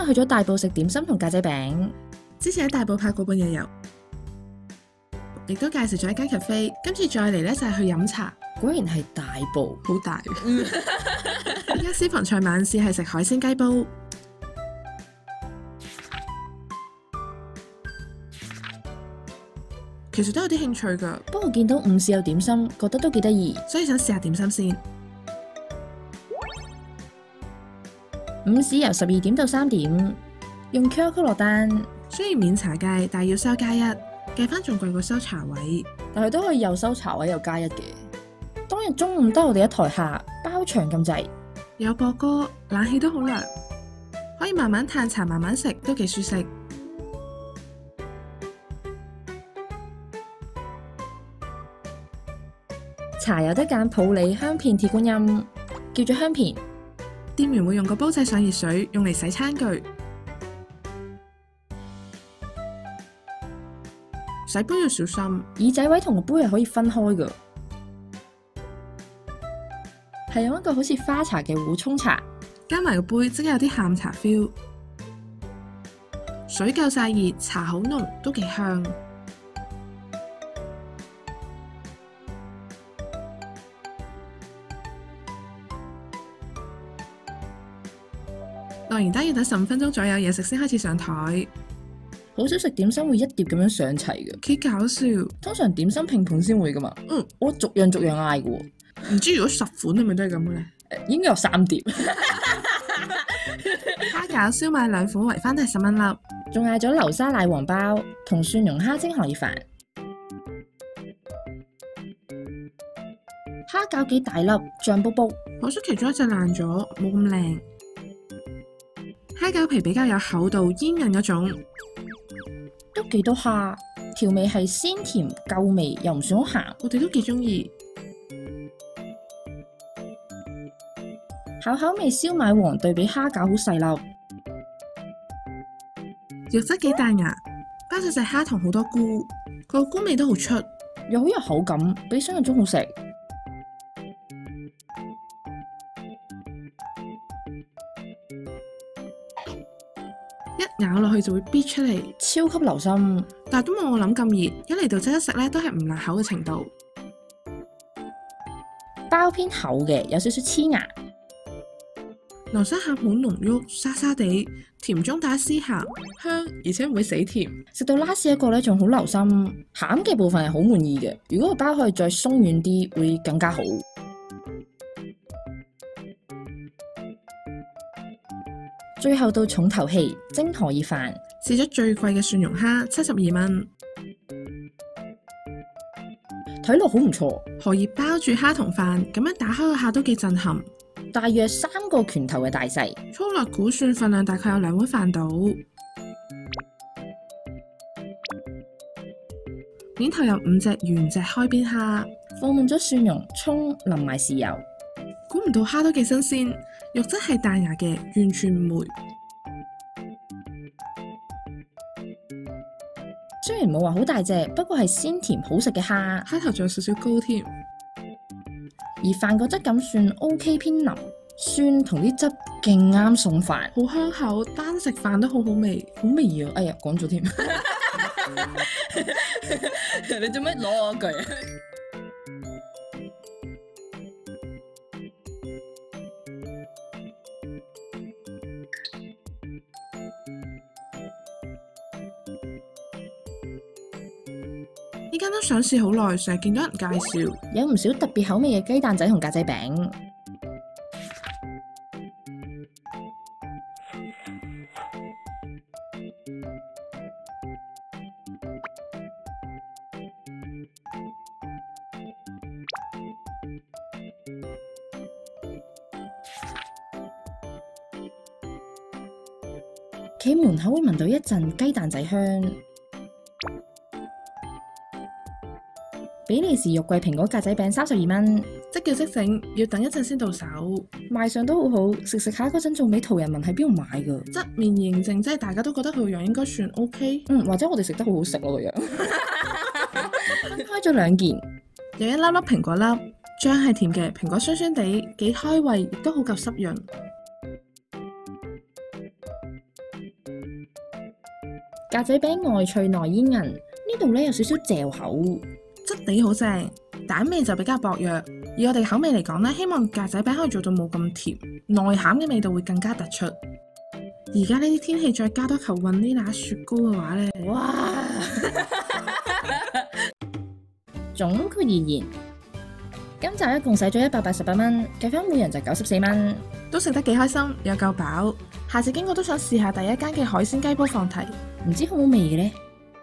日去咗大埔食點心同格仔餅。 之前喺大埔拍過半日遊，亦都介紹咗一間 cafe。今次再嚟呢，就係去飲茶， 果然係大埔， 好大。依家私房菜晚市係食海鮮雞煲。其實都有啲興趣㗎， 不過見到午市有點心，覺得都幾得意， 所以想試下點心先。 午市由12點到3點，用 QR code 落單， 雖然免茶計，但係要收加一，計返仲貴過收茶位。 但係都可以又收茶位又加一嘅。當日中午得我哋一台客，包場咁滯， 有播歌，冷氣都好涼，可以慢慢嘆茶慢慢食，都幾舒適。 茶有得揀普洱、香片、鐵觀音，叫咗香片。 店員會用個煲仔上熱水，用嚟洗餐具。洗杯要小心， 耳仔位同個杯係可以分開㗎。係用一個好似花茶嘅壺沖茶， 加埋個杯即係有啲下午茶 feel。水夠晒熱，茶好濃，都幾香。落完單要等15分鐘左右，嘢食先開始上台。 好少食點心會一碟咁樣上齊嘅， 幾搞笑。 通常點心拼盤先會㗎嘛。我逐樣逐樣嗌嘅喎。 唔知如果10款係咪都係咁嘅咧？ 應該有3碟。 蝦餃、燒賣2款，圍返都係10蚊粒。 仲嗌咗流沙奶黃包同蒜蓉蝦蒸荷葉飯。蝦餃幾大粒，脹卜卜， 可惜其中一隻爛咗，冇咁靚。蝦餃皮比較有厚度、煙韌嗰種， 都幾多蝦，調味係鮮甜夠味，又唔算好鹹， 我哋都幾中意。 巧味燒賣黃對比蝦餃好細粒， 肉質幾彈牙，包咗隻蝦同好多菇，個菇味都好出， 又好有口感，比想象中好食。 一咬落去就會咇出嚟， 超級流心， 但係都冇我諗咁熱。一嚟到即刻食咧，都係唔辣口嘅程度。 包偏厚嘅，有少少黐牙。 流沙餡好濃郁，沙沙地，甜中帶絲鹹，香而且唔會死甜。 食到 last 一個咧，仲好流心，餡嘅部分係好滿意嘅。如果個包可以再鬆軟啲，會更加好。最後到重頭戲，蒸荷葉飯， 試咗最貴嘅蒜蓉蝦，72蚊。 睇落好唔錯， 荷葉包住蝦同飯，咁樣打開個下都幾震撼。 大約3個拳頭嘅大細， 粗略估算份量大概有2碗飯到。面頭有5隻原隻開邊蝦， 放滿咗蒜蓉、葱，淋埋豉油。 估唔到蝦都幾新鮮，肉質係彈牙嘅，完全唔霉。 雖然冇話好大隻，不過係鮮甜好食嘅蝦。 蝦頭仲有少少高添。 而飯個質感算 OK 偏腍，酸同啲汁勁啱餸飯， 好香口，單食飯都好好味， 好味啊！哎呀，講咗添，你做咩攞我句？ 呢間都想試好耐，成日見到人介紹， 有唔少特別口味嘅雞蛋仔同格仔餅。企門口會聞到一陣雞蛋仔香。比利時肉桂蘋果格仔餅32蚊， 即叫即整，要等一陣先到手。 賣相都好好，食下嗰陣仲未途人問喺邊度買㗎。 側面認證，即係大家都覺得佢個樣應該算 OK。 或者我哋食得好好食咯個樣。分開咗2件， 有一粒粒蘋果粒，醬係甜嘅，蘋果酸酸地，幾開胃，亦都好夠濕潤。 格仔餅外脆內煙韌，呢度咧有少少嚼口。 質地好正，蛋味就比較薄弱。以我哋口味嚟講咧，希望格仔餅可以做到冇咁甜，內餡嘅味道會更加突出。而家呢啲天氣再加多球雲呢拿雪糕嘅話咧， 哇！總括而言，今集一共使咗188蚊，計翻每人就94蚊， 都食得幾開心，有夠飽。下次經過都想試下第一間嘅海鮮雞煲放題， 唔知好唔好味嘅呢？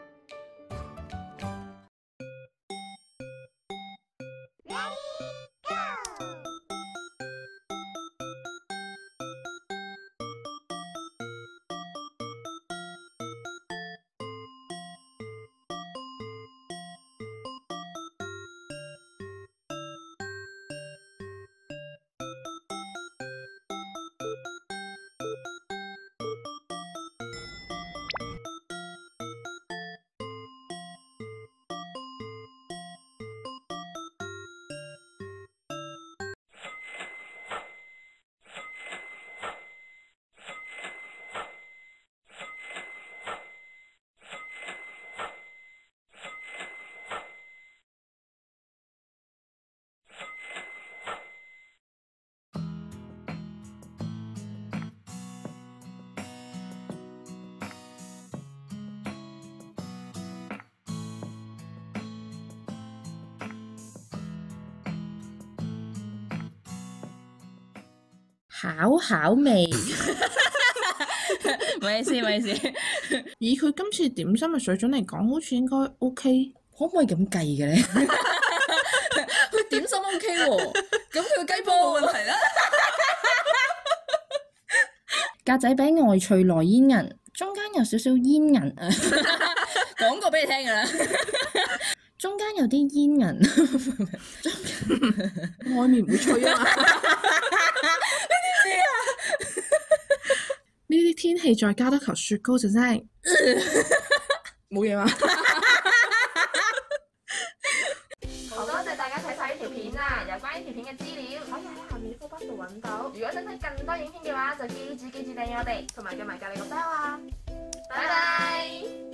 巧味，唔好意思，唔好意思。 以佢今次點心嘅水準嚟講，好似應該 OK。 可唔可以咁計嘅咧？佢點心 OK 喎，咁佢個雞煲冇問題啦。格仔餅外脆內煙韌，中間有少少煙韌。講過俾你聽㗎啦。中間有啲煙韌， 外面唔會脆啊嘛。呢啲天氣再加多球雪糕就真係冇嘢嘛。 好多謝大家睇晒呢條片啦！有關呢條片嘅資料可以喺下面 info box 度揾到。如果想睇更多影片嘅話，就記住訂閱我哋，同埋撳埋隔離個 bell啊！拜拜。